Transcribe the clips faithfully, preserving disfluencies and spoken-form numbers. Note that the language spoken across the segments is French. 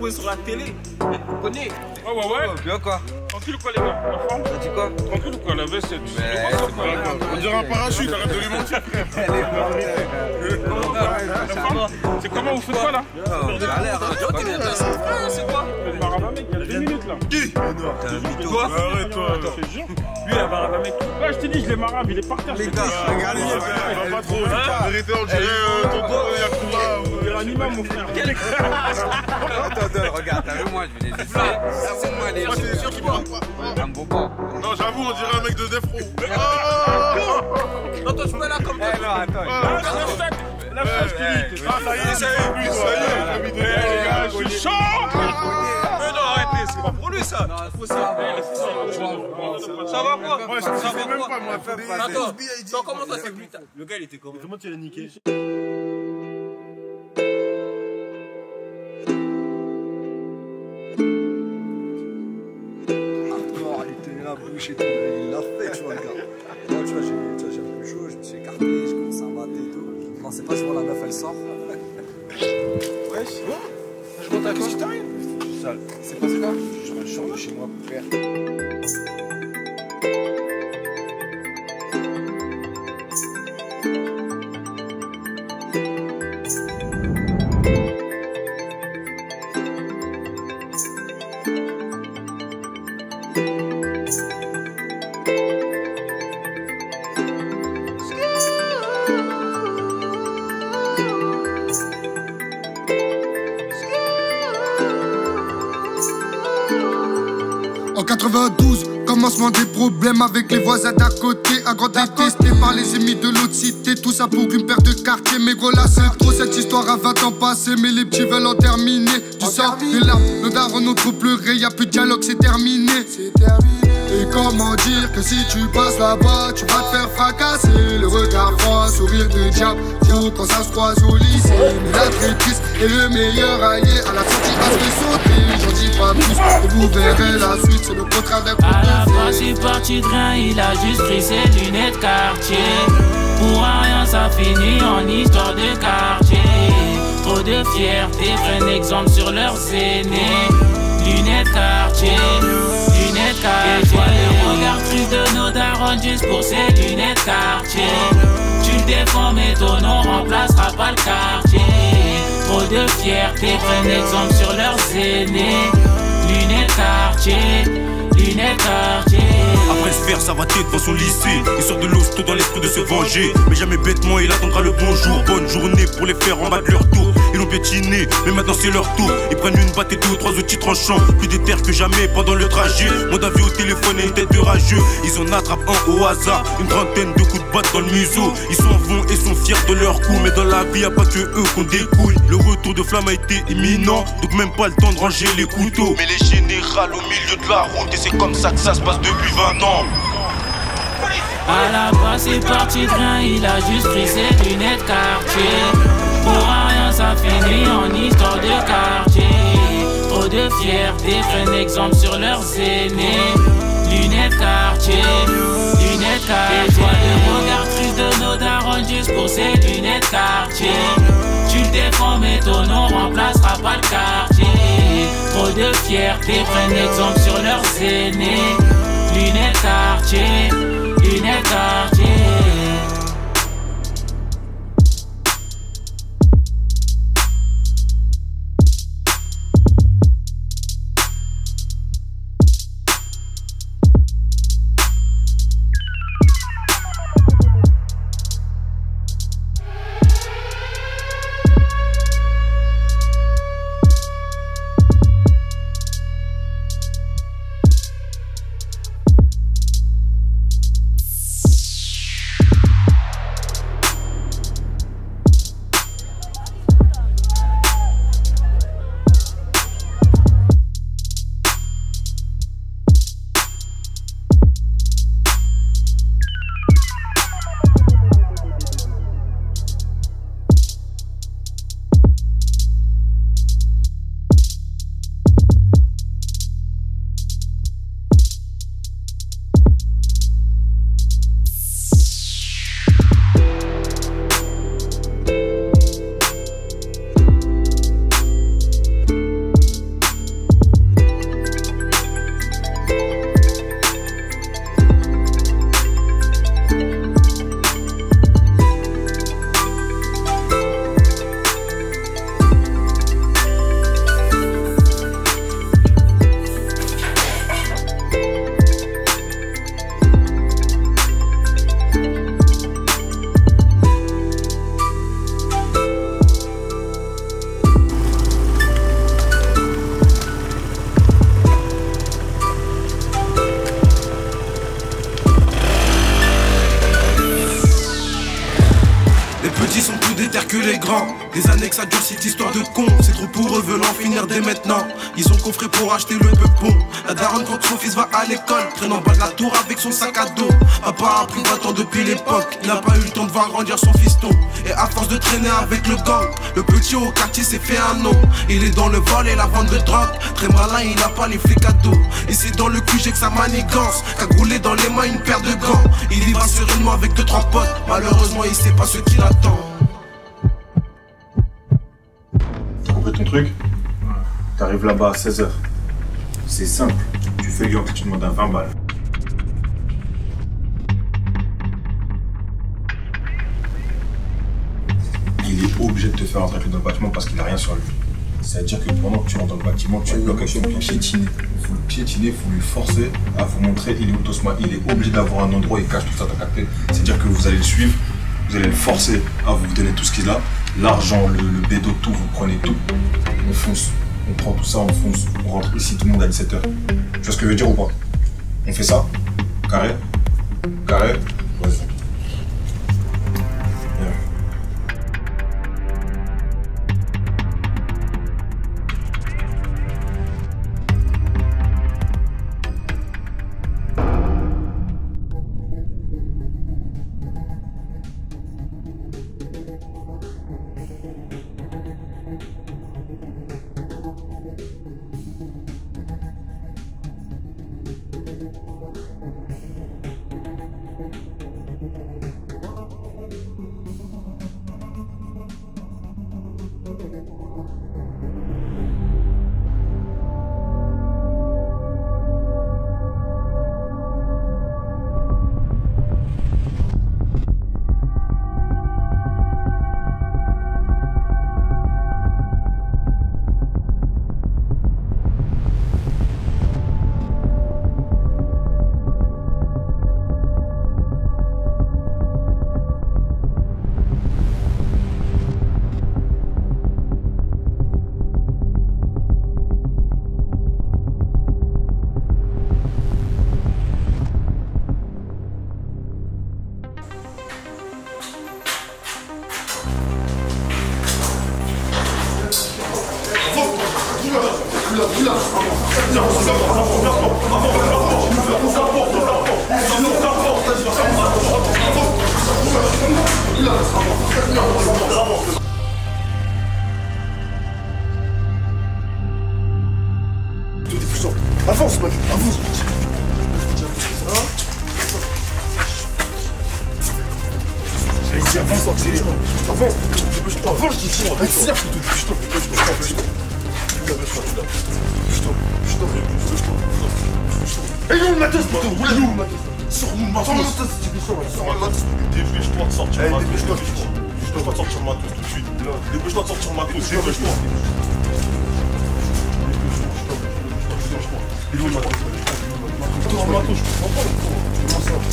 posé sur la télé. Vous connaissez? Ouais, ouais, ouais. Bien quoi? Tranquille ou quoi, les gars? La forme? T'as dit quoi? Tranquille ou quoi? La veste, c'est du. On dirait un parachute, arrête de lui mentir. C'est comment vous faites quoi là? C'est quoi? Le Maravamec, il y a deux minutes là. Qui? T'es un mytho. Toi? Arrête-toi. Je te jure. Lui, la Maravamec. Ouais, je t'ai dit, je l'ai marave, il est par terre. Les gars, regardez, Va pas trop. La vérité, on dirait tonton Yakuba. Il est un imam, mon frère. attends, attends, regarde, t'as vu moi, je vais les essayer. C'est moi les Moi, c'est sûr qu'il parle pas. un beau pas. Non, j'avoue, on dirait un mec de Defro. Non, toi, je suis pas là comme toi. Eh non, attends. La fête, je te dis. Ah, ça y est, ça y est, lui, ça y est, il a mis des gars, Je suis chaud. Mais non, arrêtez, c'est pas pour lui ça. Faut ça. Ça va quoi? Ouais, ça fait même pas, moi. Attends, attends, comment toi c'est plus tard? Le gars il était comment? Comment tu l'as niqué? Il tenait la bouche et tout, il l'a fait, tu vois, le gars. Moi, tu vois, j'ai un peu chaud, je me suis écarté, je commence à mater et tout. Non, c'est pas souvent la meuf, elle sort. Wesh. Je monte à quoi? Qu'est-ce qui t'arrive? Sale. C'est pas ça? Je sors de chez moi pour faire. En quatre-vingt-douze, commencement des problèmes avec les voisins d'à côté. Un grand détesté par les ennemis de l'autre cité. Tout ça pour une paire de quartiers. Mais gros là c'est trop, cette histoire a vingt ans passé. Mais les petits veulent en terminer. Du sang, des larmes, nos darons ont trop pleuré. Y'a plus de dialogue, c'est terminé. C'est terminé. Et comment dire que si tu passes là-bas, tu vas te faire fracasser. Le regard froid, sourire de diable. Gros quand ça se croise au lycée. Mais la traîtrise est le meilleur allié. À la sortie, à se fait sauter. J'en dis pas plus, et vous verrez la suite. C'est le contraire d'un À la fin c'est parti de rien, il a juste pris ses lunettes quartier. Pour rien ça finit en histoire de quartier. Trop de fierté, prennent exemple sur leurs aînés. Lunettes quartier, lunettes quartier. Le regard triste de nos darons juste pour ces lunettes quartier. Tu le défends mais ton nom remplacera pas le quartier. Trop de fierté, prennent exemple sur leurs aînés. Lunettes quartier, lunettes quartier. Après se faire ça va tête dans son lycée. Il sort de l'hosto dans l'esprit de se venger. Mais jamais bêtement il attendra le bonjour. Bonne journée pour les faire en bas de leur tour. Ils l'ont piétiné, mais maintenant c'est leur tour. Ils prennent une batte et deux ou trois outils tranchants. Plus déter que jamais pendant le trajet. Mon d'avis au téléphone et une tête de rageux. Ils en attrapent un au hasard. Une trentaine de coups de batte dans le museau. Ils s'en vont et sont fiers de leur coup. Mais dans la vie y'a pas que eux qu'on découille. Le retour de flamme a été imminent. Donc même pas le temps de ranger les couteaux. Mais les générales au milieu de la route. Et c'est comme ça que ça se passe depuis vingt ans. À la base c'est parti de rien, il a juste pris ses lunettes quartier. Pour rien ça finit en histoire de quartier. Trop de fierté, prennent exemple sur leurs aînés. Lunettes quartier, lunettes quartier. Le regard triste de nos darons juste pour ces lunettes quartier. Tu le défends mais ton nom remplacera pas le quartier. Trop de fierté, prennent exemple sur leurs aînés. Lunettes quartier, lunettes quartier. Les petits sont plus déter que les grands. Des années que ça dure cette histoire de con. C'est trop pour eux, veulent en finir dès maintenant. Ils sont coffrés pour acheter le peupon. La daronne quand son fils va à l'école traîne en bas de la tour avec son sac à dos. Papa a pris vingt ans depuis l'époque. Il n'a pas eu le temps de voir grandir son fiston. Et à force de traîner avec le gang, le petit au quartier s'est fait un nom. Il est dans le vol et la vente de drogue. Très malin, il n'a pas les flics à dos. Et c'est dans le cul j'ai que sa manigance. Cagoulé dans les mains une paire de gants. Il y va sereinement avec deux trois potes. Malheureusement il sait pas ce qu'il attend. T'as compris ton truc? T'arrives là-bas à seize heures. C'est simple. Tu fais lui que tu demandes un vingt balles. Il est obligé de te faire entrer dans le bâtiment parce qu'il n'a rien sur lui. C'est-à-dire que pendant que tu rentres dans le bâtiment, tu bloques avec son pied piétiné. Il faut le piétiner, il faut lui forcer à vous montrer il est où Tosma. Il est obligé d'avoir un endroit où il cache tout ça, t'as capté. C'est-à-dire que vous allez le suivre, vous allez le forcer à vous donner tout ce qu'il a. L'argent, le, le bédo, tout, vous prenez tout. On fonce, on prend tout ça, on fonce. On rentre ici, tout le monde à dix-sept heures. Tu vois ce que je veux dire ou pas? On fait ça. Carré? Carré? Vas-y. Avance, mec, avance. Vas-y, avance, accélère. Avance. Avance, je te dis. Accélère, je te dis. Putain, putain, putain. Tu l'as, putain. Putain, putain, putain. Et où le matos, putain? Où est le matos? Sors-nous le matos. Sors le matos, si tu peux sortir. Sors le matos. Dépêche-toi de sortir le matos. Dépêche-toi, dépêche-toi de sortir le matos tout de suite. Dépêche-toi de sortir le matos. Dépêche-toi. Il est où le matos? Il est où le matos? Je comprends pas. Comment ça?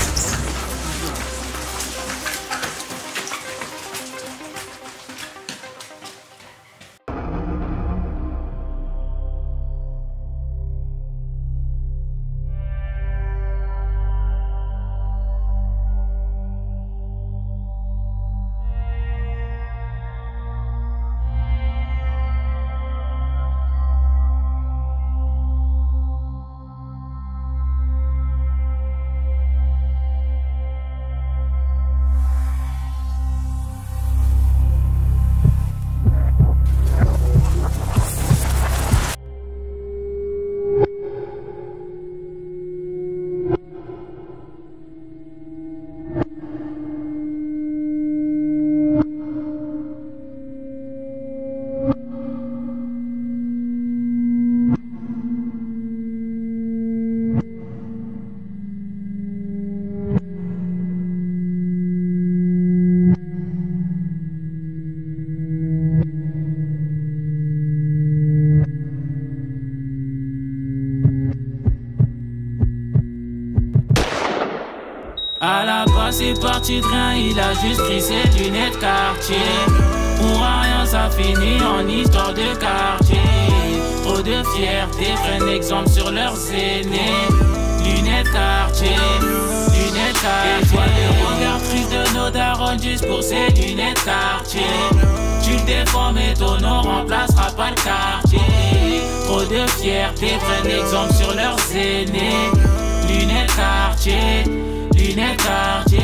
À la base c'est parti de rien, il a juste pris ses lunettes quartier. Pour rien ça finit en histoire de quartier. Trop de fierté, prennent exemple sur leurs aînés. Lunettes quartier, lunettes quartier. Et toi des regards tristes de nos darons juste pour ces lunettes quartier. Tu le défends mais ton nom remplacera pas le quartier. Trop de fierté prennent exemple sur leurs aînés. Lunettes quartier, lunettes quartier.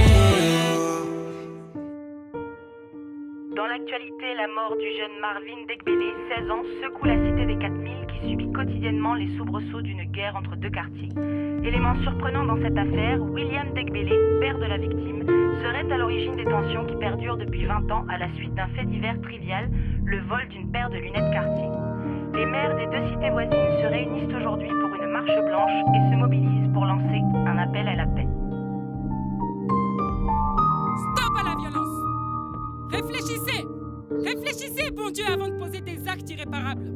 Dans l'actualité, la mort du jeune Marvin Dekbele, seize ans, secoue la cité des quatre mille qui subit quotidiennement les soubresauts d'une guerre entre deux quartiers. Élément surprenant dans cette affaire, William Dekbele, père de la victime, serait à l'origine des tensions qui perdurent depuis vingt ans à la suite d'un fait divers trivial, le vol d'une paire de lunettes quartier. Les maires des deux cités voisines se réunissent aujourd'hui pour une marche blanche et se mobilisent pour lancer un appel à la paix. Stop à la violence! Réfléchissez! Réfléchissez, bon Dieu, avant de poser des actes irréparables.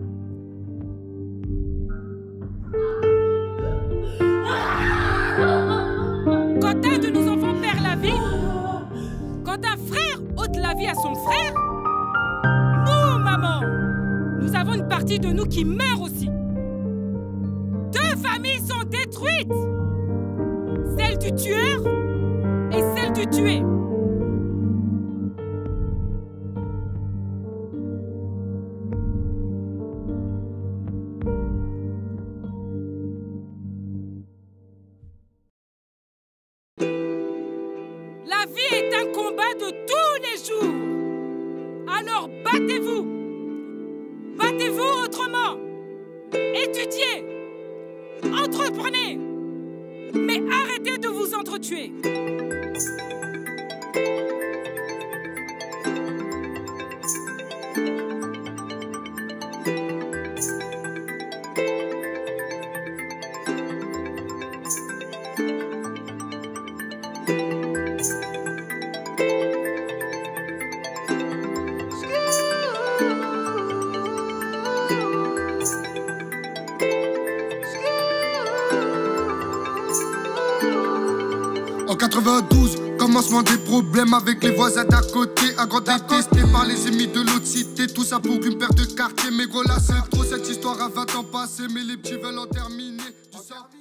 Quand un de nos enfants perd la vie, quand un frère ôte la vie à son frère, nous, maman, nous avons une partie de nous qui meurt aussi. Deux familles sont détruites. Celle du tueur et celle du tué. La vie est un combat de tous les jours. Alors battez-vous. Battez-vous autrement. Étudiez. Entreprenez. Mais arrêtez de vous entretuer. En quatre-vingt-douze, commencement des problèmes avec les voisins d'à côté. Un grand détesté par les ennemis de l'autre cité. Tout ça pour une paire de quartier. Mais gros là c'est trop, cette histoire a vingt ans passé. Mais les petits veulent en terminer. Tu sors